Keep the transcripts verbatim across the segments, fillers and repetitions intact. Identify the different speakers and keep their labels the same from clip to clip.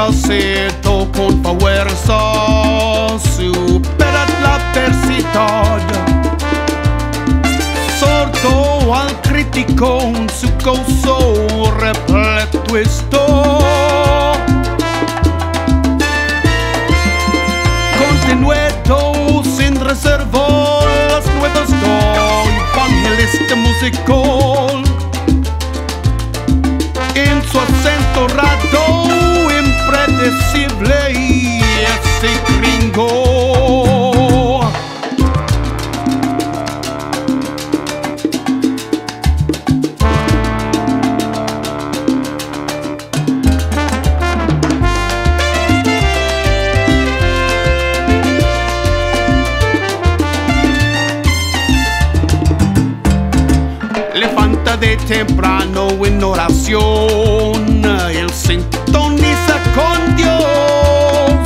Speaker 1: salsero con fuerza supera la adversidad. Sordo al crítico, su gozo repleto está. Continuedo sin reserva las nuevas do evangelista musical. En su acento raro, impredecible y ese gringo. Levanta de temprano en oración, él sintoniza con Dios.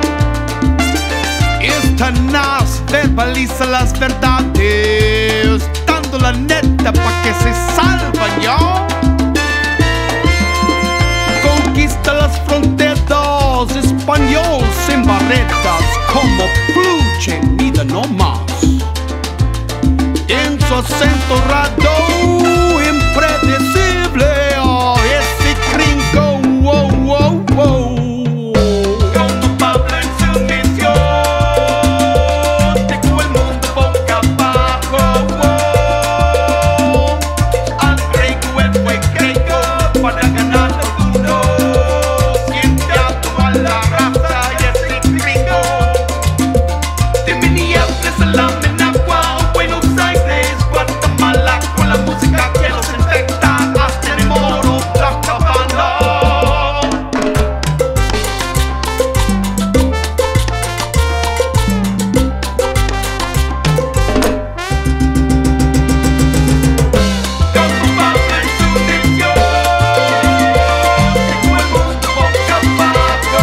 Speaker 1: Esta nas verbaliza las verdades, dando la neta pa' que se salvan, ¿yo? Conquista las fronteras, español sin barreras, como fluye, mira no más. En su acento raro, impredecible, oh, ese gringo, wow, wow, wow. Como Pablo en su misión, dejó el mundo boca abajo, wow. Al gringo él fue gringo para ganar el mundo. Siente a toda la raza y ese gringo de Minneapolis a la Managua, Buenos Aires, Guatemala, con la música que los infecta hasta el moro, la cabana. Como Pablo en su misión, dejó el mundo boca abajo.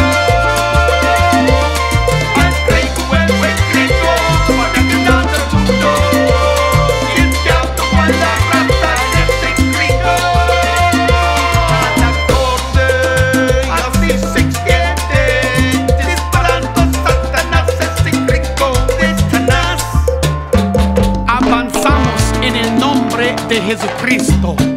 Speaker 1: Al gringo él fue gringo para ganar el mundo. Siente a toda la raza y ese gringo. A la corte, así se extiende, disparando a Satanás, ese gringo de Satanás. Avanzamos en el nombre de Jesucristo.